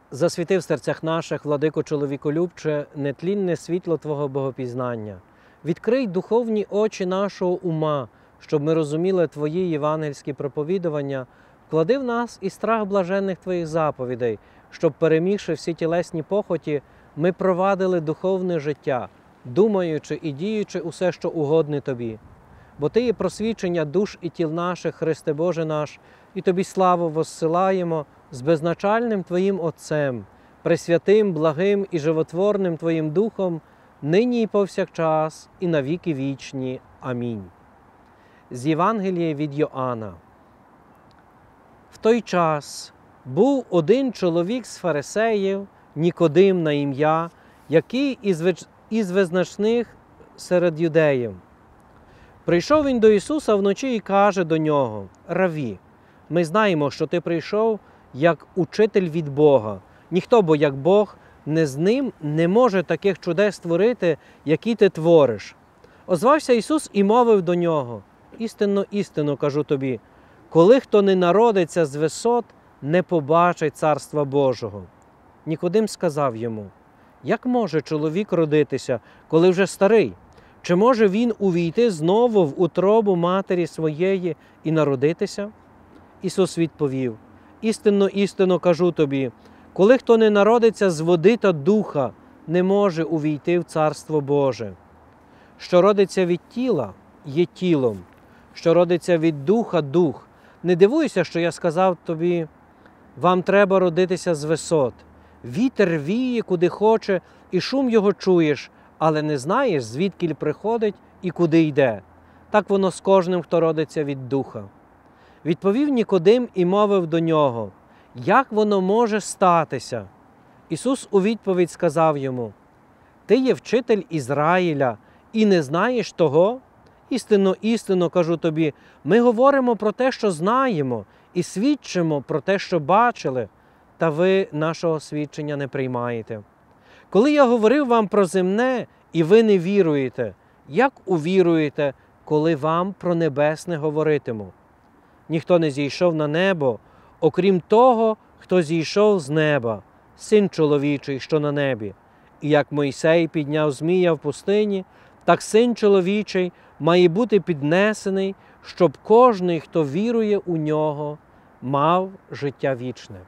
Засвіти в серцях наших, владико чоловіколюбче, нетлінне світло Твого богопізнання. Відкрий духовні очі нашого ума, щоб ми розуміли Твої євангельські проповідування. Вклади в нас і страх блаженних Твоїх заповідей, щоб, перемігши всі тілесні похоті, ми провадили духовне життя, думаючи і діючи усе, що угодне Тобі. Бо Ти є просвічення душ і тіл наших, Христе Боже наш, і Тобі славу воссилаємо з безначальним Твоїм Отцем, пресвятим, благим і животворним Твоїм Духом, нині і повсякчас, і на віки вічні. Амінь. З Євангелія від Йоанна. В той час був один чоловік з фарисеїв, Нікодим на ім'я, який із визначних серед юдеїв. Прийшов він до Ісуса вночі і каже до нього: «Раві, ми знаємо, що ти прийшов як учитель від Бога. Ніхто, бо як Бог, не з ним не може таких чудес творити, які ти твориш». Озвався Ісус і мовив до нього: «Істинно, істинно кажу тобі, коли хто не народиться з висот, не побачить Царства Божого». Нікодим сказав йому: «Як може чоловік родитися, коли вже старий? Чи може він увійти знову в утробу матері своєї і народитися?» Ісус відповів: «Істинно, істинно кажу тобі, коли хто не народиться з води та духа, не може увійти в Царство Боже. Що родиться від тіла, є тілом, що родиться від духа – дух. Не дивуйся, що я сказав тобі, вам треба родитися з висот. Вітер віє, куди хоче, і шум його чуєш, але не знаєш, звідкіль приходить і куди йде. Так воно з кожним, хто родиться від духа». Відповів Нікодим і мовив до нього: «Як воно може статися?» Ісус у відповідь сказав йому: «Ти є вчитель Ізраїля і не знаєш того? Істинно, істинно кажу тобі, ми говоримо про те, що знаємо, і свідчимо про те, що бачили, та ви нашого свідчення не приймаєте. Коли я говорив вам про земне, і ви не віруєте, як увіруєте, коли вам про небесне говоритиму? Ніхто не зійшов на небо, окрім того, хто зійшов з неба, Син чоловічий, що на небі. І як Мойсей підняв змія в пустині, так Син чоловічий має бути піднесений, щоб кожний, хто вірує у нього, мав життя вічне».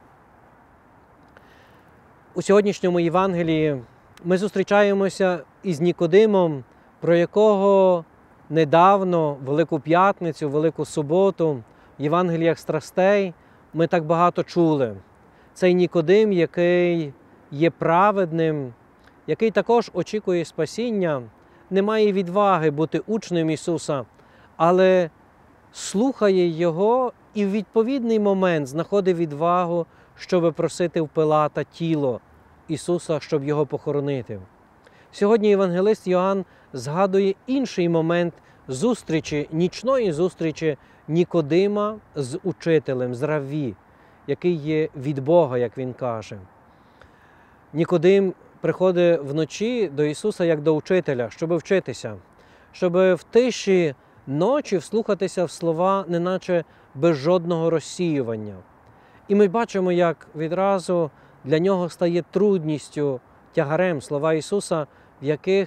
У сьогоднішньому Євангелії ми зустрічаємося із Нікодимом, про якого недавно, Велику П'ятницю, Велику Суботу, в Євангеліях страстей ми так багато чули. Цей Нікодим, який є праведним, який також очікує спасіння, не має відваги бути учнем Ісуса, але слухає Його і в відповідний момент знаходить відвагу, щоб просити в Пилата тіло Ісуса, щоб Його похоронити. Сьогодні євангелист Йоанн згадує інший момент зустрічі, нічної зустрічі Нікодима з учителем, з Равві, який є від Бога, як він каже. Нікодим приходить вночі до Ісуса як до учителя, щоб вчитися, щоб в тиші ночі вслухатися в слова, неначе без жодного розсіювання. І ми бачимо, як відразу для нього стає трудністю, тягарем слова Ісуса, в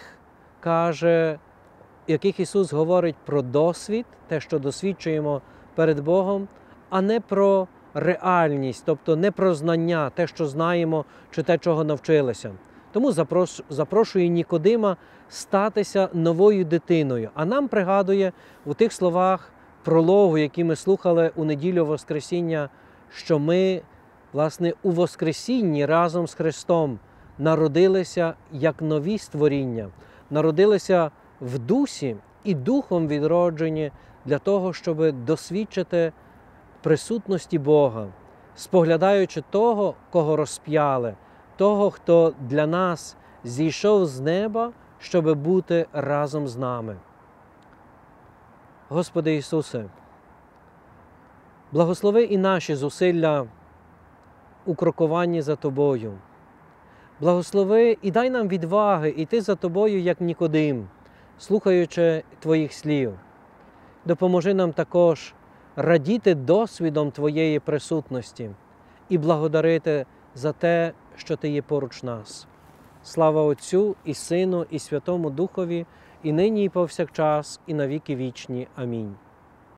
яких Ісус говорить про досвід, те, що досвідчуємо перед Богом, а не про реальність, тобто не про знання, те, що знаємо, чи те, чого навчилися. Тому запрошує Нікодима статися новою дитиною. А нам пригадує у тих словах прологу, які ми слухали у неділю Воскресіння, що ми, власне, у Воскресінні разом з Христом народилися як нові створіння, народилися в дусі і духом відроджені для того, щоб досвідчити присутності Бога, споглядаючи того, кого розп'яли, того, хто для нас зійшов з неба, щоб бути разом з нами. Господи Ісусе, благослови і наші зусилля у крокуванні за Тобою. Благослови і дай нам відваги йти за Тобою, як Нікодим, слухаючи Твоїх слів. Допоможи нам також радіти досвідом Твоєї присутності і благодарити за те, що Ти є поруч нас. Слава Отцю і Сину, і Святому Духові, і нині, і повсякчас, і на віки вічні. Амінь.